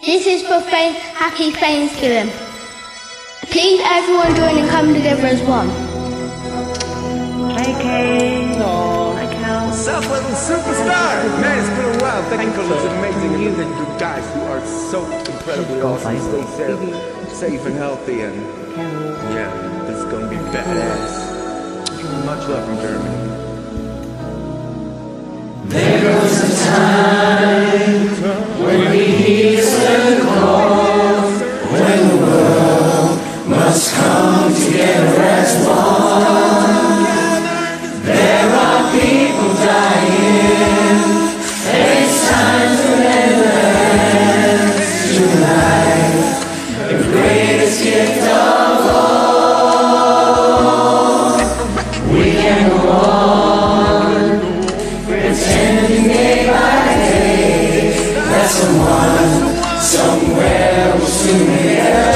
This is for Happy Thanksgiving. Please everyone join and come together as one. Hey Kay. Aww. Hi Cal. What's up, little superstar? Man, it's been a while. Thank you for this amazing music. You guys, you are so incredibly awesome. Stay safe and healthy, and yeah, this is gonna be badass. Much love from Germany. There goes a time when we hear the call, when the world must come together as one. There are people dying, and it's time to lend a hand to life, the greatest gift of all. We can go on, pretending day by day that someone, somewhere will soon be there.